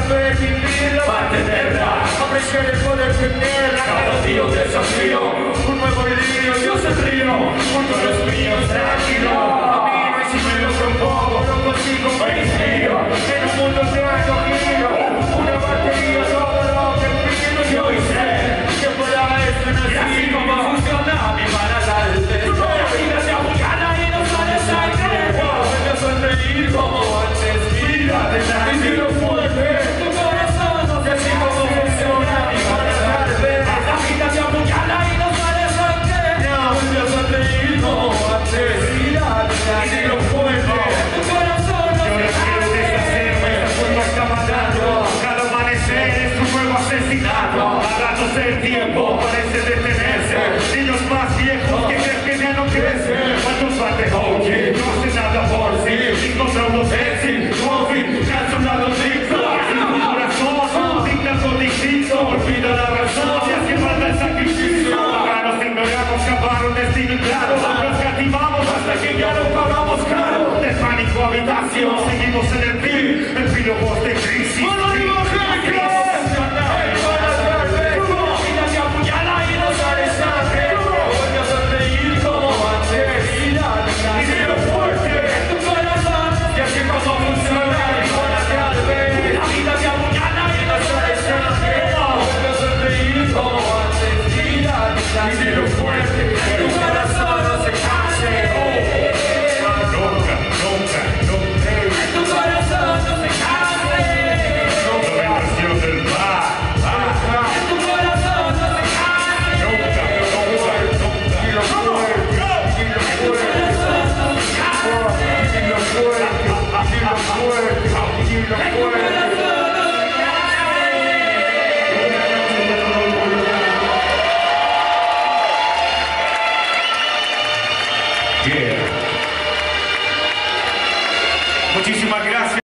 saber vivirla, mantenerla, apreciar el poder tenerla. Cada día un desafío, un nuevo idilio, yo se río, junto a los míos, tranquilo. Camino y si me lo propongo, lo consigo, me inspiro. En un mundo creando giro, una batería, todo lo que pido. Yo hoy sé que para esto nací. Y así como funciona mi managarte. La vida se apuñala y no sale sangre. Vuelve a sonreír como antes, mira detrás y tiro fuerte. Tu corazón no sé así como funciona mi managarte. La vida se apuñala y no sale sangre. Vuelve a sonreír como antes, mira detrás y tiro fuerte. Tu corazón no sé quiero deshacerme, esta forma está matando. Cada amanecer es un nuevo asesinato. A ratos el tiempo parece detenerse. Niños más viejos que creen que ya no crecen. ¿Cuántos van de coche? No hacen nada por sí. Encontramos sexy, móvil, calzonado tricto. Sin tu corazón, digna con distinto. Olvida la razón y hace falta el sacrificio. Ahora nos ignoramos, capaz un destino claro. Nos cativamos hasta que ya no pagamos caro. De pánico habitación, seguimos en el fin. El piloto de crisis. Muchísimas gracias.